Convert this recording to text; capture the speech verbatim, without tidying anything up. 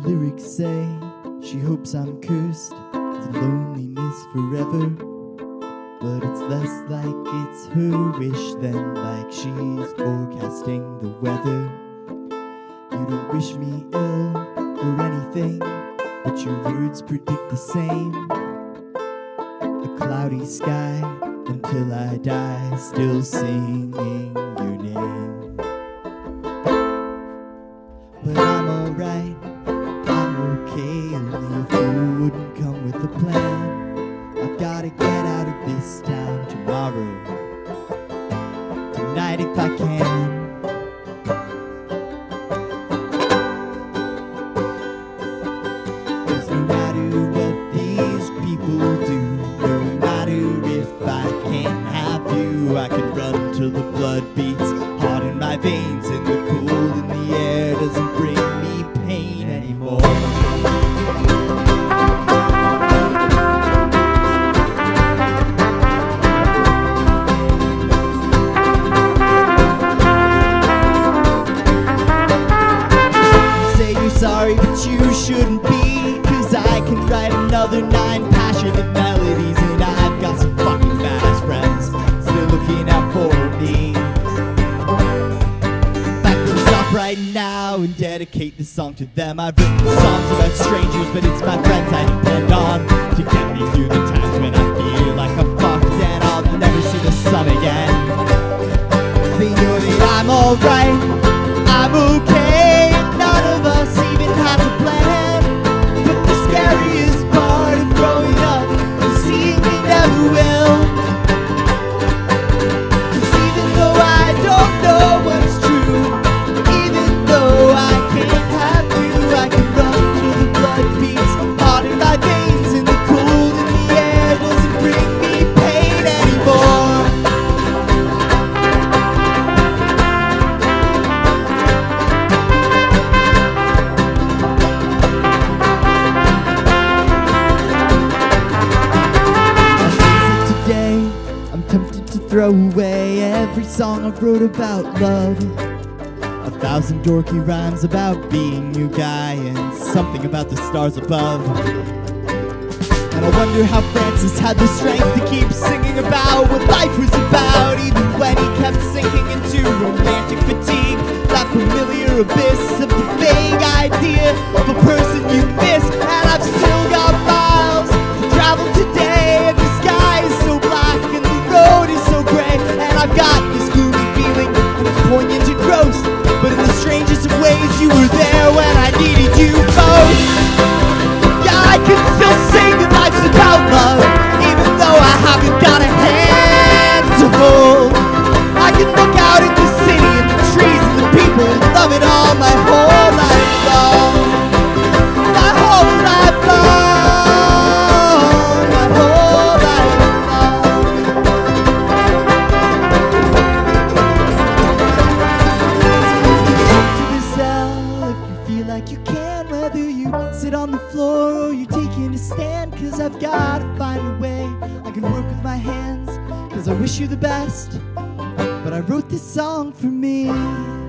lyrics say she hopes I'm cursed with loneliness forever, but it's less like it's her wish than like she's forecasting the weather. You don't wish me ill or anything, but your words predict the same. A cloudy sky until I die, still singing your name. But I'm alright, I'm okay, only a fool wouldn't come with a plan. I've gotta get out of this town tomorrow, tonight if I can. Cause no matter what these people do, no matter if I can't have you, I can run till the blood beats hard in my veins, and the cold in the air doesn't bring me pain anymore. Sorry, but you shouldn't be, cause I can write another nine passionate melodies, and I've got some fucking badass friends still looking out for me. In fact, I'll stop right now and dedicate this song to them. I've written songs about strangers, but it's my friends I depend on to get me through the times when I feel like I'm fucked and I'll never see the sun again. They know that I'm alright, I'm okay, none of us has a plan. But the scariest part of growing up is seeing we never will. Cause even though I don't know what's true, even though I can't have you, I can run till the blood beats hard in my veins, and the cold in the air doesn't bring me pain anymore. Throw away every song I wrote about love. A thousand dorky rhymes about being your guy, and something about the stars above. And I wonder how Francis had the strength to keep singing about what life was about, even when he kept sinking into romantic fatigue, that familiar abyss of the vague idea of a person you miss. And I've still got miles to travel today, and the sky is so black and the road is so gray, and I've got this gloomy feeling, and it's poignant and gross, but in the strangest of ways you were there when I needed you most. Yeah, I can still sing that life's about love, even though I haven't got a hand to hold. I can look out at the city and the trees and the people and love it all my whole life long. My whole life long. My whole life long. To the cell if you feel like you can, whether you sit on the floor or you're taking a stand, cause I've gotta find a way I can work with my hands, cause I wish you the best, but I wrote this song for me.